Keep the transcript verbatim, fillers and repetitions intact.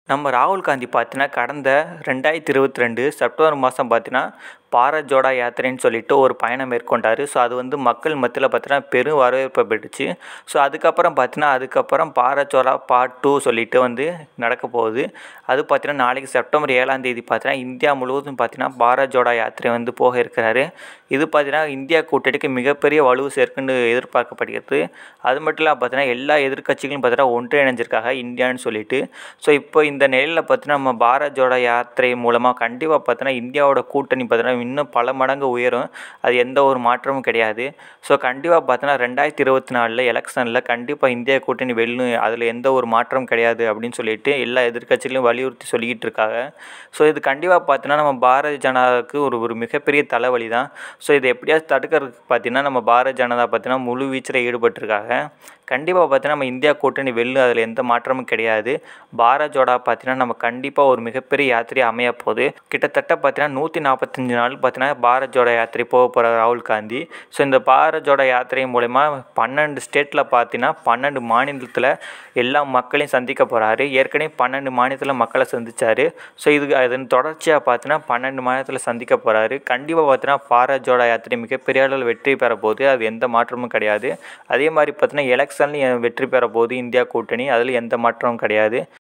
நம்ம ராகுல் காந்தி பார்த்தீங்கன்னா கடந்த ரெண்டாயிரத்தி இருபத்தி ரெண்டு செப்டம்பர் மாதம் பார்த்தீங்கன்னா பாரத் ஜோடோ யாத்திரைன்னு சொல்லிட்டு ஒரு பயணம் மேற்கொண்டார். ஸோ அது வந்து மக்கள் மத்தியில் பார்த்தீங்கன்னா பெரும் வரவேற்பை பெற்றுச்சு. ஸோ அதுக்கப்புறம் பார்த்தீங்கன்னா அதுக்கப்புறம் பாரத் ஜோடோ பார்ட் டூ சொல்லிட்டு வந்து நடக்க போகுது. அது பார்த்தீங்கன்னா நாளைக்கு செப்டம்பர் ஏழாம் தேதி பார்த்தீங்கன்னா இந்தியா முழுவதும் பார்த்தீங்கன்னா பாரத் ஜோடோ யாத்திரை வந்து போக இருக்கிறாரு. இது பார்த்தீங்கன்னா இந்தியா கூட்டணிக்கு மிகப்பெரிய வலு சேர்க்குன்னு எதிர்பார்க்கப்படுகிறது. அது மட்டும் இல்லாமல் பார்த்தீங்கன்னா எல்லா எதிர்க்கட்சிகளும் பார்த்தீங்கன்னா ஒன்றிணைஞ்சிருக்காங்க இந்தியான்னு சொல்லிட்டு. ஸோ இப்போ இந்த நிலையில் பார்த்தீங்கன்னா நம்ம பாரத் ஜோடோ யாத்திரை மூலமாக கண்டிப்பாக பார்த்தீங்கன்னா இந்தியாவோட கூட்டணி பார்த்தீங்கன்னா இன்னும் பல மடங்கு உயரும். அது எந்த ஒரு மாற்றமும் கிடையாது. ஸோ கண்டிப்பாக பார்த்தீங்கன்னா ரெண்டாயிரத்தி இருபத்தி நாலில் எலெக்ஷனில் கண்டிப்பாக இந்தியா கூட்டணி வெல்லும், அதில் எந்த ஒரு மாற்றமும் கிடையாது அப்படின்னு சொல்லிட்டு எல்லா எதிர்க்கட்சிகளும் வலியுறுத்தி சொல்லிக்கிட்டு இருக்காங்க. ஸோ இது கண்டிப்பாக பார்த்தீங்கன்னா நம்ம பாரதிய ஜனதாவுக்கு ஒரு ஒரு மிகப்பெரிய தலைவலி தான். ஸோ இதை எப்படியாவது தடுக்கிறதுக்கு பார்த்தீங்கன்னா நம்ம பாரதிய ஜனதா பார்த்தீங்கன்னா முழு வீச்சில் ஈடுபட்டிருக்காங்க. கண்டிப்பாக பார்த்தீங்கன்னா நம்ம இந்தியா கூட்டணி வெல்லும், அதில் எந்த மாற்றமும் கிடையாது. பாரத் ஜோடோ பார்த்தீங்கன்னா நம்ம கண்டிப்பாக ஒரு மிகப்பெரிய யாத்திரை அமைய போகுது. கிட்டத்தட்ட பார்த்தீங்கன்னா நூற்றி நாற்பத்தஞ்சு நாள் பார்த்தீங்கன்னா பாரத் ஜோடோ யாத்திரை போக போகிற ராகுல் காந்தி. ஸோ இந்த பாரத் ஜோடோ யாத்திரை மூலமா பன்னெண்டு ஸ்டேட்டில் பார்த்தீங்கன்னா பன்னெண்டு மாநிலத்தில் எல்லா மக்களையும் சந்திக்க போகிறாரு. ஏற்கனவே பன்னெண்டு மாநிலத்தில் மக்களை சந்தித்தார். ஸோ இது அதன் தொடர்ச்சியாக பார்த்தீங்கன்னா பன்னெண்டு மாநிலத்தில் சந்திக்க போகிறாரு. கண்டிப்பாக பார்த்தீங்கன்னா பாரத் ஜோடோ யாத்திரை மிகப்பெரிய அளவில் வெற்றி பெற போகுது, அது எந்த மாற்றமும் கிடையாது. அதே மாதிரி பார்த்தீங்கன்னா எலெக்ஷன்லையும் வெற்றி பெற போகுது இந்தியா கூட்டணி, அதில் எந்த மாற்றமும் கிடையாது.